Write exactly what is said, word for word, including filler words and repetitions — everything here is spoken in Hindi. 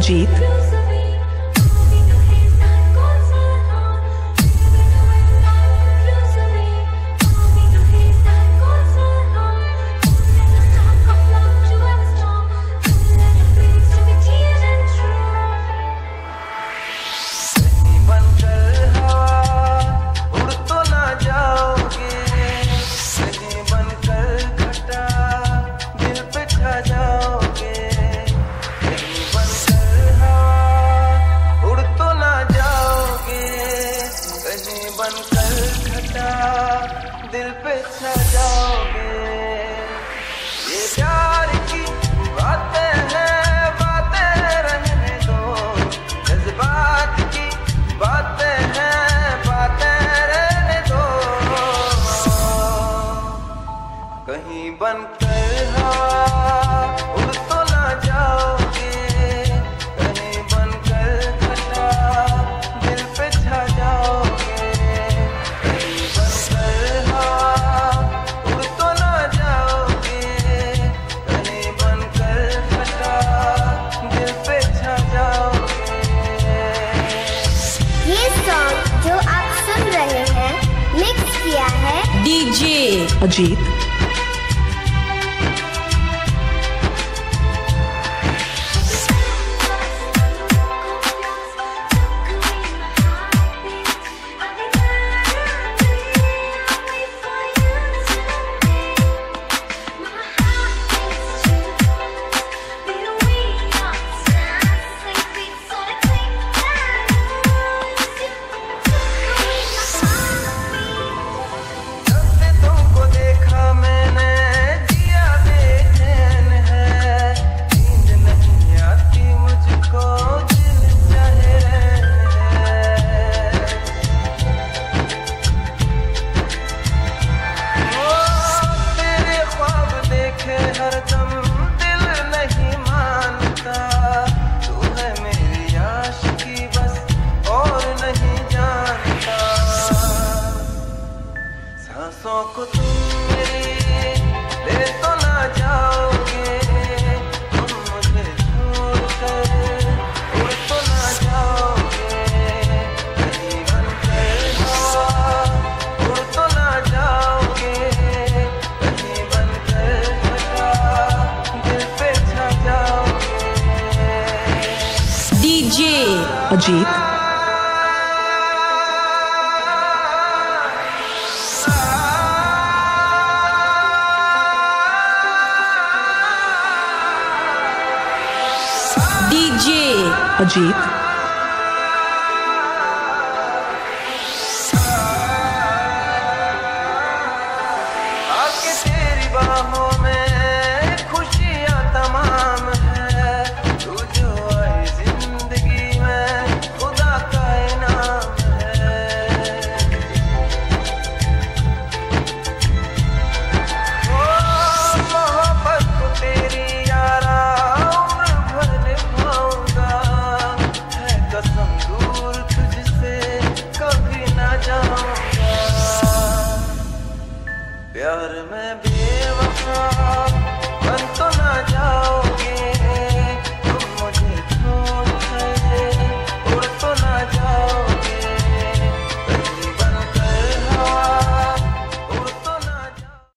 अजीत। दिल पे छा जाओगे, ये प्यार की बातें हैं, बातें रहने दो, जज्बात की बातें हैं, बातें रहने दो। कहीं बनकर हवा उड़ तो ना जाओगे, कहीं बनकर घटा दिल पे छा जाओगे। जो आप सुन रहे हैं मिक्स किया है डीजे अजीत। सांसों को तुम मेरी ले तो ना जाओगे, तुम मुझे छोड़कर उड़ तो ना जाओगे। कहीं बनकर हवा उड़ तो ना जाओगे, कहीं बनकर घटा दिल पे छा जाओगे। डीजे अजीत। डीजे अजीत।